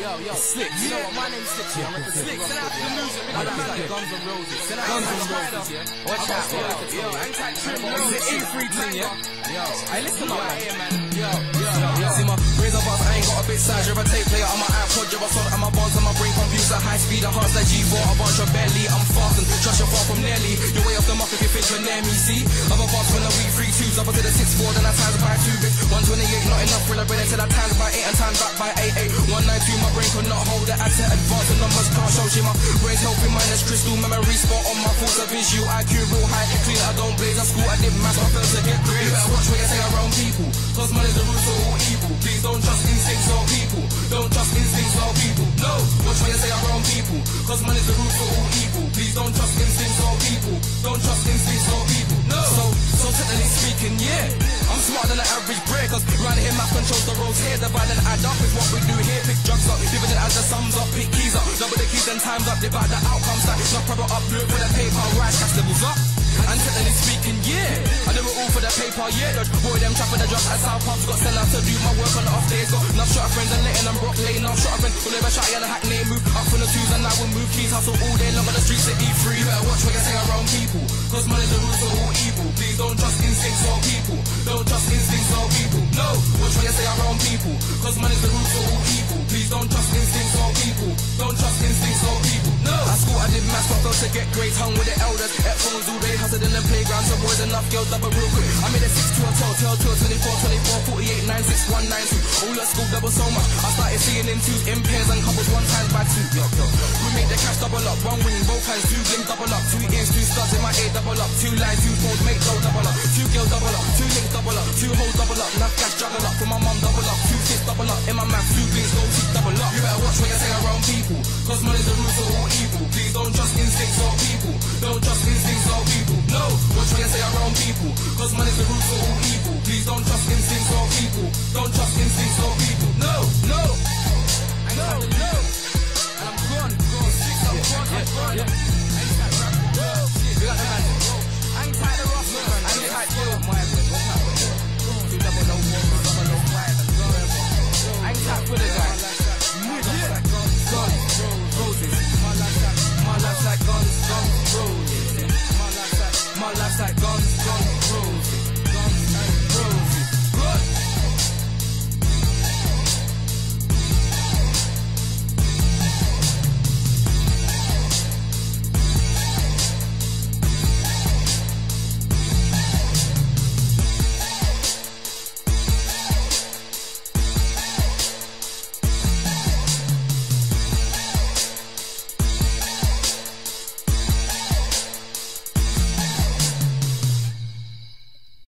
Yo, Slick. You know what? My name's Slick. I'm at the Slick. Send out the illusion. We got the man. Guns N' Roses. Send out Guns N' Roses, yeah. Watch out. Yo, it's the E3 thing, yeah. Yo, hey, listen up, man. Yo. See my razor bars, I ain't got a bit size. You're a tape player on my iPod. You're a solid on my bonds on my brain computer. High speed, a hearts like G4. A bunch of belly. I'm fast and trust you're far from nearly. You're way off the mark if you think you're near me, see. I'm a boss when I week 3 twos. Up to the 6-4, then I times by 2 bits. 128, not enough. Will I bring it to that times by 8 and times back by 8. 192, my brain could not hold it. I to advance the numbers can't show you. My brain's healthy, minus crystal. Memory spot on my force of visual. IQ real high, clean. I don't blaze at school. I did maths, I felt to get grades. You better watch what you say around people, cause money's the root of all evil. Please don't trust instincts or people. Don't trust instincts or people. No, watch what you say around people, cause money's the root of all evil. Please don't trust instincts or people. Don't trust instincts or people. No. So technically speaking, yeah, I'm smarter than the average break. Cause round here math controls the roads here. Divide and add up is what we do here. Pick drugs up, dividend as the sums up. Pick keys up, double the keys and times up. Divide the outcomes that not proper up. Do it for the paper, rise cash levels up. And technically speaking, yeah, I do it all for the paper, yeah. Dodge boy, them trapping the drugs at South Pubs. Got sent out to do my work on the off days. Got enough shot of friends and letting them rock late. Enough shot of friends, we'll never shot you and a hack name. Move up from the twos and now we'll move keys. Hustle all day long on the streets to E3. You better watch what you say around people, cause money's the root of all evil. Please don't trust instincts or people. Don't trust instincts or people. No, watch what you say around people, cause money's the root of all evil. Please don't trust instincts or people. Don't trust instincts or people. No. At school I did maths, but felt to get grades. Hung with the elders, at phones all day, hustled in the playground. Some boys enough, girls double real quick. I made a 6 to a tell 24, 48, 9, 6, 1, 9, 2. All at school double so much. I started seeing in twos, in pairs and couples, 1 times by 2. Yo. We make the cash double up, 1 wing, both hands, 2 bling double up, 2 ears, 2 studs in my ear double up, 2 lines, 2 phones, make dough double up, 2 girls double up, 2 links double up, 2 hoes double up, enough cash juggle up, for my mum double up, 2 sis double up, in my math, 2 blings, go cheap double up. You better watch what you say around people, cause money's the root of all evil. Please don't trust instincts or people. Don't trust instincts or people. No, watch what you say around people, cause money's the root of all evil. Please don't trust instincts or people. Don't trust instincts or people.